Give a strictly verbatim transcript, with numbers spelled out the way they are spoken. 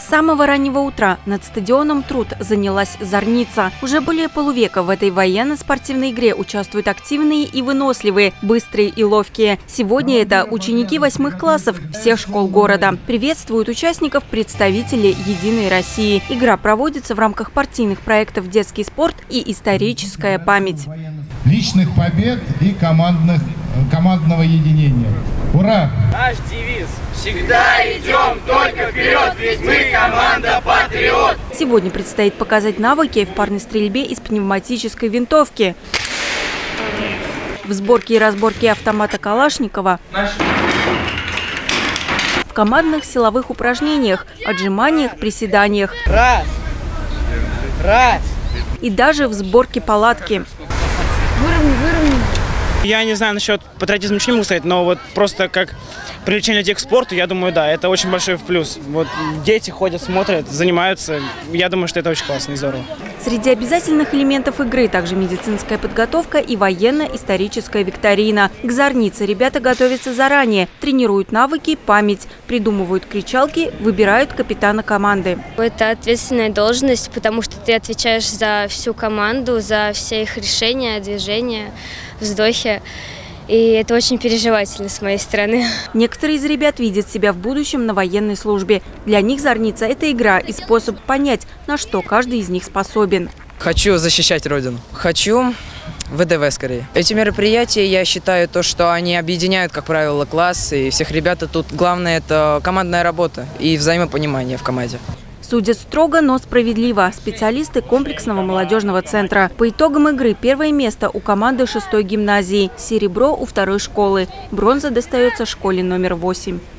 самого раннего утра над стадионом «Труд» занялась «Зорница». Уже более полувека в этой военно-спортивной игре участвуют активные и выносливые, быстрые и ловкие. Сегодня это ученики восьмых классов всех школ города. Приветствуют участников представители «Единой России». Игра проводится в рамках партийных проектов «Детский спорт» и «Историческая память». Личных побед и командных, командного единения. Ура! Наш девиз – всегда идем только вперед, ведь мы команда «Патриот». Сегодня предстоит показать навыки в парной стрельбе из пневматической винтовки, в сборке и разборке автомата Калашникова, в командных силовых упражнениях, отжиманиях, приседаниях. Раз, раз. И даже в сборке палатки. Выровни, выровни. Я не знаю насчет патриотизма, ничего не могу сказать, но вот просто как привлечение детей к спорту, я думаю, да, это очень большой плюс. Вот дети ходят, смотрят, занимаются. Я думаю, что это очень классно и здорово. Среди обязательных элементов игры также медицинская подготовка и военно-историческая викторина. К «Зорнице» ребята готовятся заранее, тренируют навыки, память, придумывают кричалки, выбирают капитана команды. Это ответственная должность, потому что ты отвечаешь за всю команду, за все их решения, движения, вздохи. И это очень переживательно с моей стороны. Некоторые из ребят видят себя в будущем на военной службе. Для них «Зорница» – это игра и способ понять, на что каждый из них способен. Хочу защищать Родину. Хочу ВДВ скорее. Эти мероприятия, я считаю, то, что они объединяют, как правило, класс и всех ребят. И тут главное – это командная работа и взаимопонимание в команде. Судят строго, но справедливо. Специалисты комплексного молодежного центра. По итогам игры первое место у команды шестой гимназии, серебро у второй школы. Бронза достается школе номер восемь.